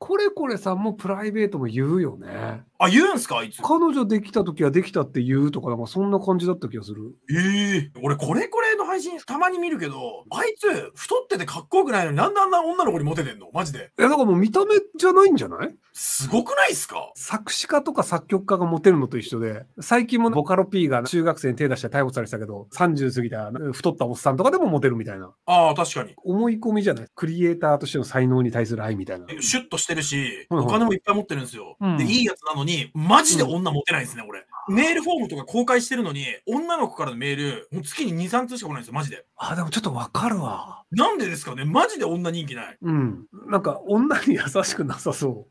これこれさんもプライベートも言うよね。 あ、言うんすかあいつ。 彼女できた時はできたって言うとか、なんかそんな感じだった気がする。 俺これこれの配信たまに見るけど、あいつ太っててかっこよくないのになんであんな女の子にモテてんのマジで。 だからもう見た目じゃないんじゃない？ すごくないっすか？ 作詞家とか作曲家がモテるのと一緒で、最近もボカロ P が中学生に手出して逮捕されてたけど、30過ぎた太ったおっさんとかでもモテるみたいな。 ああ、確かに。 思い込みじゃない？クリエイターとしての才能に対する愛みたいな。 シュッとしてるし、 うんうんお金もいっぱい持ってるんですよ。 うんで、いいやつなのに、マジで女モテないんですね、俺。メールフォームとか公開してるのに、女の子からのメール、もう月に2、3通しか来ないんですよ、マジで。 あ、でもちょっとわかるわ。 なんでですかね？マジで女人気ない。 うん。なんか女に優しくなさそう。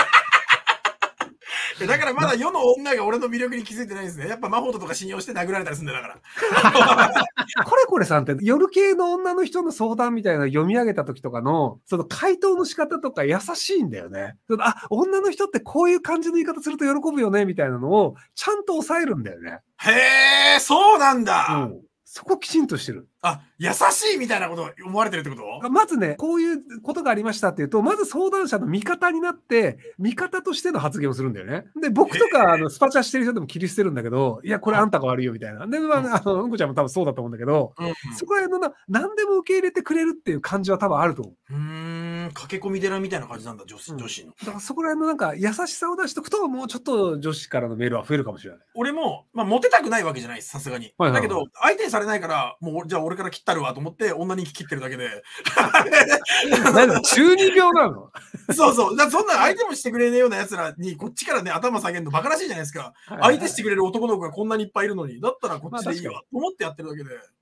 だからまだ世の女が俺の魅力に気づいてないんですね。やっぱ真帆とか信用して殴られたりするんだよ、だから。 これこれさんって夜系の女の人の相談みたいなの読み上げた時とかの、その回答の仕方とか優しいんだよね。あ、女の人ってこういう感じの言い方すると喜ぶよね、みたいなのをちゃんと抑えるんだよね。 へえ、そうなんだ。 そこきちんとしてる。 あ、優しいみたいなこと思われてるってこと？ まずね、こういうことがありましたっていうと、まず相談者の味方になって、味方としての発言をするんだよね。で、僕とかスパチャしてる人でも切り捨てるんだけど、いや、これあんたが悪いよみたいな。で、うんこちゃんも多分そうだと思うんだけど、そこら辺の何でも受け入れてくれるっていう感じは多分あると思う。 駆け込み寺みたいな感じなんだ、女子の。だからそこら辺のなんか優しさを出しとくと、もうちょっと女子からのメールは増えるかもしれない。 俺も、まあ、モテたくないわけじゃないです、さすがに。だけど、相手にされないから、もう、じゃあ俺から切ったるわと思って、女人気切ってるだけで。 中二病なの？ そうそう。だそんな相手もしてくれねえような奴らに、こっちからね、頭下げるのバカらしいじゃないですか。相手してくれる男の子がこんなにいっぱいいるのに、だったらこっちでいいわ、と思ってやってるだけで。